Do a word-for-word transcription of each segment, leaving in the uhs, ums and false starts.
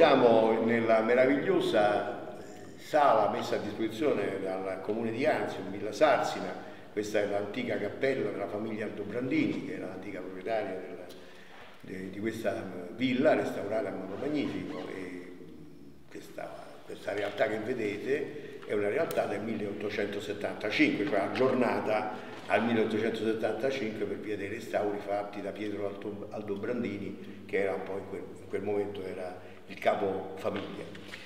siamo nella meravigliosa sala messa a disposizione dal Comune di Anzio, in Villa Sarsina. Questa è l'antica cappella della famiglia Aldobrandini, che era l'antica proprietaria della, de, di questa villa, restaurata in modo magnifico, e questa, questa realtà che vedete è una realtà del milleottocentosettantacinque, cioè aggiornata al milleottocentosettantacinque per via dei restauri fatti da Pietro Aldobrandini, che era un po' in quel, in quel momento era il capo famiglia.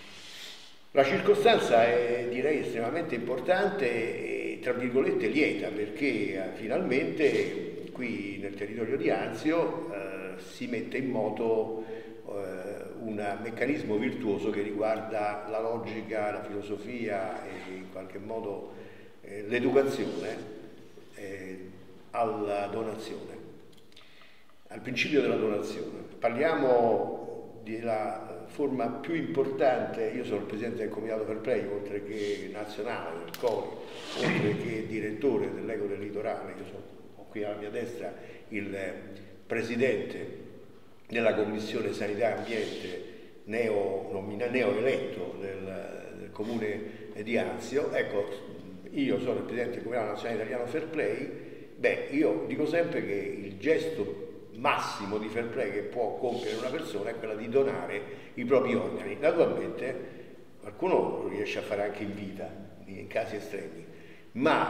La circostanza è, direi, estremamente importante e, tra virgolette, lieta, perché eh, finalmente qui nel territorio di Anzio eh, si mette in moto eh, un meccanismo virtuoso che riguarda la logica, la filosofia e in qualche modo eh, l'educazione eh, alla donazione, al principio della donazione. Parliamo della forma più importante. Io sono il presidente del Comitato Fair Play, oltre che nazionale, del Cori, oltre che direttore dell'Eco del Litorale. Io sono qui alla mia destra il presidente della Commissione Sanità e Ambiente neo, nomina, neo eletto del, del Comune di Anzio. Ecco, io sono il presidente del Comitato Nazionale Italiano Fair Play. Beh, io dico sempre che il gesto massimo di fair play che può compiere una persona è quella di donare i propri organi. Naturalmente qualcuno lo riesce a fare anche in vita, in casi estremi, ma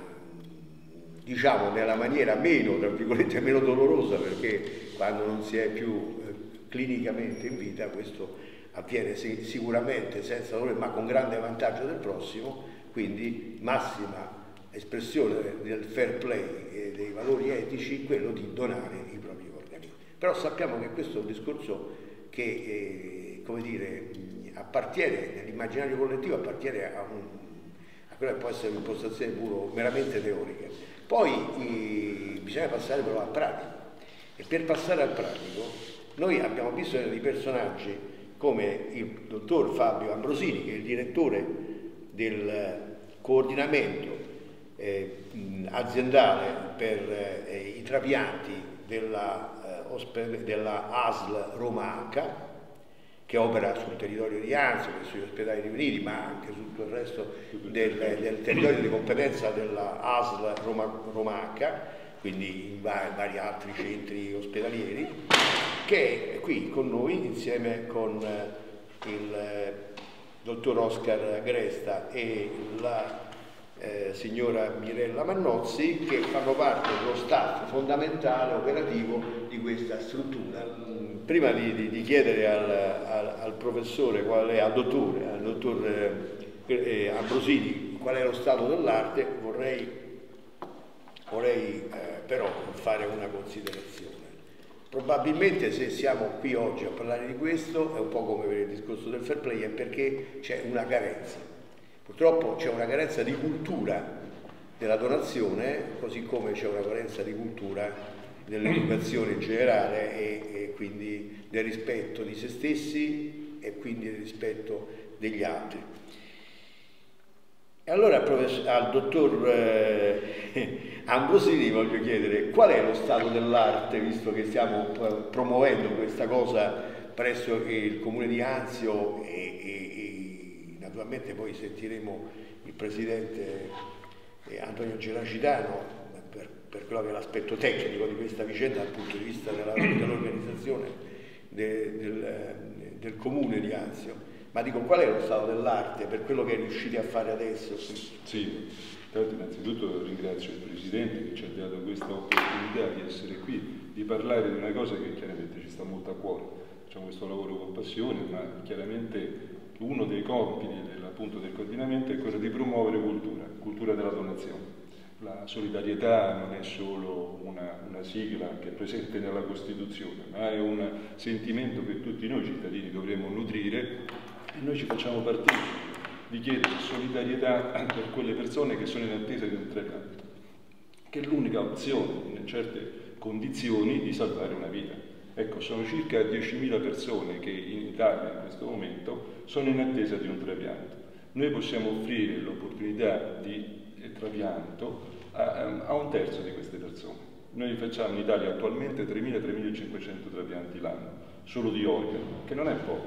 diciamo nella maniera meno, tra virgolette, meno dolorosa, perché quando non si è più eh, clinicamente in vita questo avviene sì, sicuramente senza dolore, ma con grande vantaggio del prossimo. Quindi massima espressione del fair play e dei valori etici, quello di donare i propri organi. Però sappiamo che questo è un discorso che eh, come dire, appartiene nell'immaginario collettivo, appartiene a, un, a quella che può essere un'impostazione puro meramente teorica. Poi eh, bisogna passare però al pratico, e per passare al pratico noi abbiamo bisogno di personaggi come il dottor Fabio Ambrosini, che è il direttore del coordinamento Eh, aziendale per eh, i trapianti della, eh, della A S L Roma H, che opera sul territorio di Anzio, sugli ospedali riuniti, ma anche su tutto il resto del, del territorio di competenza della A S L Roma, Roma H, quindi in vari, vari altri centri ospedalieri, che è qui con noi insieme con eh, il eh, dottor Oscar Gresta e la Eh, signora Mirella Mannozzi, che fanno parte dello staff fondamentale operativo di questa struttura. Prima di, di, di chiedere al, al, al professore, qual è, al dottore, al dottor eh, eh, Ambrosini, qual è lo stato dell'arte, vorrei, vorrei eh, però fare una considerazione. Probabilmente se siamo qui oggi a parlare di questo, è un po' come per il discorso del fair play, è perché c'è una carenza. Purtroppo c'è una carenza di cultura della donazione, così come c'è una carenza di cultura dell'educazione in generale e, e quindi del rispetto di se stessi e quindi del rispetto degli altri. E allora al dottor eh, Ambrosini voglio chiedere qual è lo stato dell'arte, visto che stiamo promuovendo questa cosa presso il Comune di Anzio e, e, e naturalmente poi sentiremo il presidente eh, Antonio Geracitano per, per quello che è l'aspetto tecnico di questa vicenda dal punto di vista dell'organizzazione de, del, del comune di Anzio. Ma dico, qual è lo stato dell'arte per quello che riuscite a fare adesso? Sì, tanto innanzitutto ringrazio il presidente che ci ha dato questa opportunità di essere qui, di parlare di una cosa che chiaramente ci sta molto a cuore. Facciamo questo lavoro con passione, ma chiaramente uno dei compiti del, appunto, del coordinamento è quello di promuovere cultura, cultura della donazione. La solidarietà non è solo una, una sigla che è presente nella Costituzione, ma è un sentimento che tutti noi cittadini dovremmo nutrire, e noi ci facciamo partecipi di chiedere solidarietà per quelle persone che sono in attesa di un trapianto, che è l'unica opzione, in certe condizioni, di salvare una vita. Ecco, sono circa diecimila persone che in Italia in questo momento sono in attesa di un trapianto. Noi possiamo offrire l'opportunità di trapianto a, a un terzo di queste persone. Noi facciamo in Italia attualmente tremila tremilacinquecento trapianti l'anno, solo di organo, che non è poco.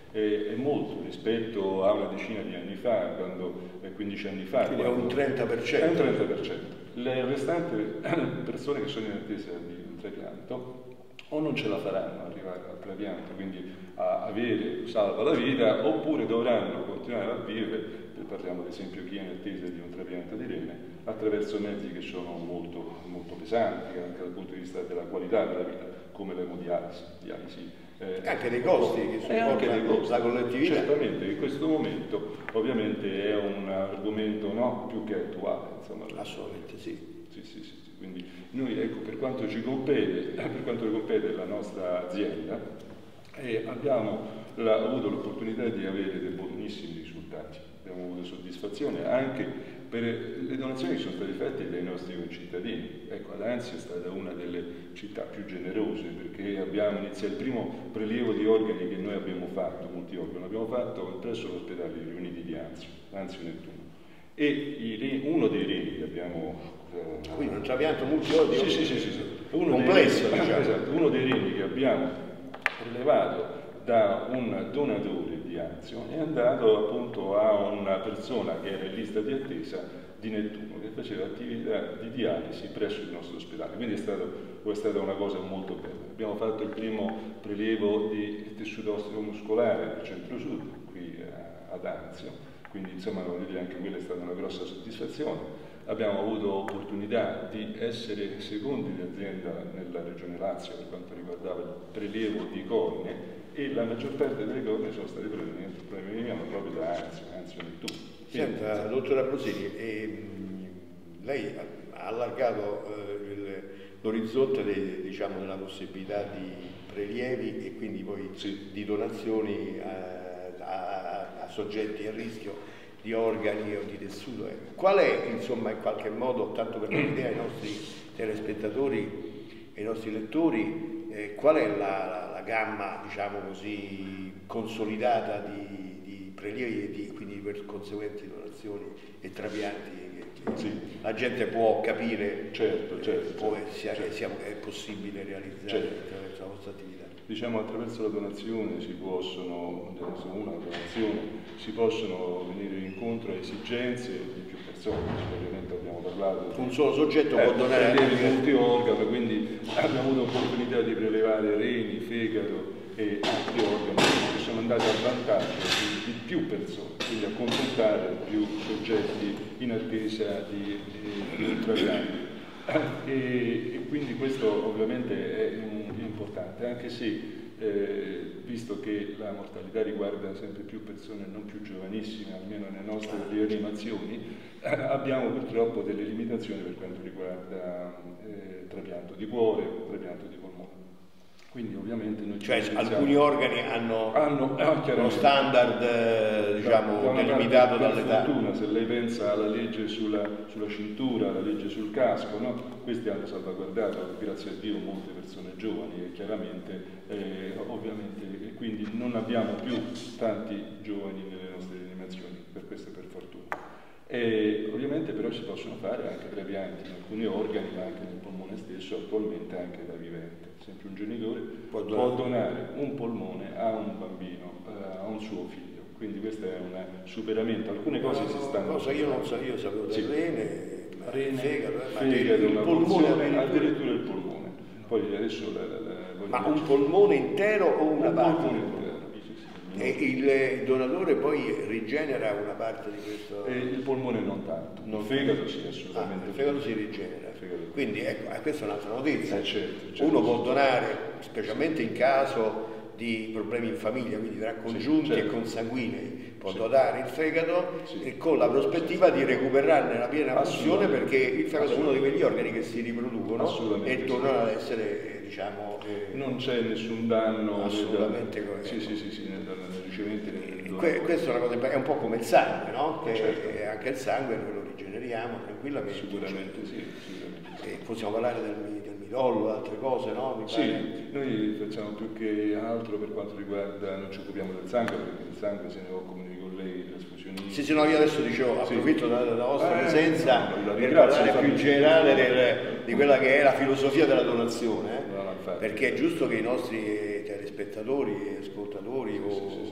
è, è molto rispetto a una decina di anni fa, quando, eh, quindici anni fa. Quindi è un trenta per cento. È un trenta per cento. Le restanti persone che sono in attesa di un trapianto o non ce la faranno arrivare al trapianto, quindi a avere salva la vita, oppure dovranno continuare a vivere, parliamo ad esempio chi è in attesa di un trapianto di rene, attraverso mezzi che sono molto, molto pesanti anche dal punto di vista della qualità della vita, come l'emodialisi, dialisi, eh, anche dei costi che supportano la collettività. Certamente, in questo momento ovviamente è un argomento no, più che attuale. Insomma. Assolutamente sì. Sì, sì, sì, sì. Quindi noi, ecco, per quanto ci compete, per quanto compete la nostra azienda, eh, abbiamo la, avuto l'opportunità di avere dei buonissimi risultati. Abbiamo avuto soddisfazione anche per le donazioni che sono state fatte dai nostri concittadini. Ecco, Adanzio è stata una delle città più generose, perché abbiamo iniziato il primo prelievo di organi che noi abbiamo fatto, multiorgano, l'abbiamo fatto presso l'ospedale riuniti di Anzio, Anzio Nettuno. E i, uno dei reni che abbiamo... Eh, Quindi un trapianto multiorgano? Sì, sì, sì, sì, sì. Uno complesso, dei, diciamo. Esatto, uno dei reni che abbiamo rilevato da un donatore di Anzio è andato appunto a una persona che era in lista di attesa di Nettuno, che faceva attività di dialisi presso il nostro ospedale, quindi è, stato, è stata una cosa molto bella. Abbiamo fatto il primo prelievo di tessuto osseo muscolare per centro-sud qui ad Anzio, quindi insomma voglio dire, anche quella è stata una grossa soddisfazione. Abbiamo avuto opportunità di essere secondi di azienda nella regione Lazio per quanto riguardava il prelievo di cornee, e la maggior parte delle cornee sono state provenienti proprio da Anzio, Anzio Nettuno. Senta, dottore Ambrosini, eh, lei ha allargato eh, l'orizzonte de, diciamo, della possibilità di prelievi e quindi poi sì. di donazioni a, a, a soggetti a rischio di organi o di tessuto. Qual è, insomma, in qualche modo, tanto per dare un'idea ai nostri telespettatori e ai nostri lettori, eh, qual è la, la, la gamma, diciamo così, consolidata di, di prelievi e di, quindi per conseguenti donazioni e trapianti che, che sì. la gente può capire, certo, certo, può, certo, sia, certo. sia, è possibile realizzare certo. attraverso la vostra attività? Diciamo attraverso la donazione si possono, una donazione, si possono venire incontro a esigenze di più persone, ovviamente abbiamo parlato. Un solo soggetto eh, può donare anche multiorgano, quindi abbiamo avuto l'opportunità di prelevare reni, fegato e altri organi che sono andati a vantaggio di, di più persone, quindi a accontentare più soggetti in attesa di, di, di un trapianto. E, e quindi questo ovviamente è un, importante, anche se eh, visto che la mortalità riguarda sempre più persone non più giovanissime, almeno nelle nostre rianimazioni, eh, abbiamo purtroppo delle limitazioni per quanto riguarda eh, trapianto di cuore, trapianto di polmone. Quindi ovviamente noi cioè alcuni organi hanno, hanno eh, uno standard eh, diciamo da delimitato dall'età. Per fortuna, se lei pensa alla legge sulla, sulla cintura, alla legge sul casco, no? Questi hanno salvaguardato, grazie a Dio, molte persone giovani e chiaramente, eh, ovviamente, e quindi non abbiamo più tanti giovani nelle nostre rianimazioni, per questo è per fortuna. E ovviamente però si possono fare anche trapianti in alcuni organi, ma anche nel polmone stesso, attualmente anche da vivente. Sempre un genitore può donare, può donare un polmone a un bambino, a un suo figlio. Quindi questo è un superamento. Alcune cose no, si stanno... Cosa io non so, io sapevo del sì. rene, rene, fegato, fegato, il polmone, addirittura il polmone. Poi adesso la, la, la, ma un polmone intero o una un parte? Polmone intero. E il donatore poi rigenera una parte di questo? E il polmone non tanto, il fegato sì, assolutamente. Ah, il fegato si rigenera. Fegato. Quindi ecco, questa è un'altra notizia. Eh, certo, certo, Uno certo, può donare, specialmente in caso di problemi in famiglia, quindi tra congiunti sì, certo. e consanguinei, può sì. donare il fegato sì. e con la prospettiva di recuperarne la piena funzione, perché il fegato è uno di quegli organi che si riproducono e tornano ad essere, diciamo... Eh, non c'è nessun danno assolutamente nel, sì, sì, sì, sì, nel, nel ricevente del que, questo è una cosa, è un po' come il sangue, no? Che certo. anche il sangue noi lo rigeneriamo tranquillamente. Sicuramente sì, sicuramente. E possiamo parlare del, del midollo, altre cose, no? Mi sì, pare... noi facciamo più che altro per quanto riguarda, non ci occupiamo del sangue, perché del sangue se ne occupano i colleghi trasfusionisti. Sì, sì, no, io adesso dicevo, sì. approfitto della, della vostra eh, presenza no, per parlare più in generale del, di quella che è la filosofia della donazione, eh? no, perché è giusto che i nostri telespettatori, ascoltatori sì, o, sì, sì. o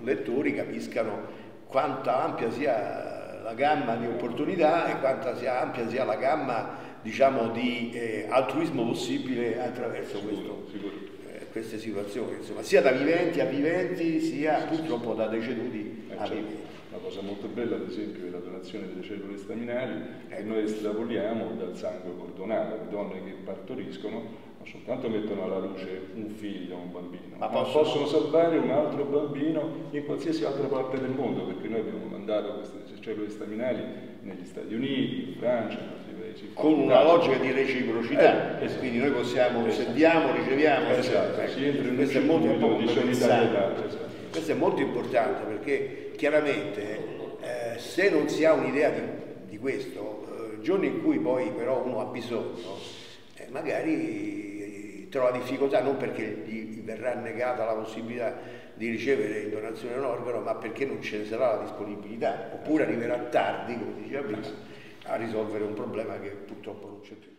lettori capiscano quanta ampia sia la gamma di opportunità e quanta sia ampia sia la gamma, diciamo, di eh, altruismo possibile attraverso sicuro, questo, sicuro. Eh, queste situazioni, insomma, sia da viventi a viventi, sia purtroppo da deceduti eh, a certo. viventi. Una cosa molto bella, ad esempio, è la donazione delle cellule staminali, che Ecco. noi estrapoliamo dal sangue cordonale. Le donne che partoriscono non soltanto mettono alla luce un figlio, un bambino, ma, ma possono... possono salvare un altro bambino in qualsiasi altra parte del mondo, perché noi abbiamo mandato queste cellule staminali negli Stati Uniti, in Francia, in altri paesi. con una logica di reciprocità, eh, esatto. Quindi noi possiamo, esatto. sentiamo, riceviamo, esatto. Cioè, Si entra in questo un è molto, circuito di solidarietà. Esatto. Questo è molto importante, perché chiaramente eh, se non si ha un'idea di, di questo, eh, il giorno in cui poi però uno ha bisogno, eh, magari trova difficoltà, non perché gli verrà negata la possibilità di ricevere in donazione un organo, ma perché non ce ne sarà la disponibilità, oppure arriverà tardi, come diceva prima, a risolvere un problema che purtroppo non c'è più.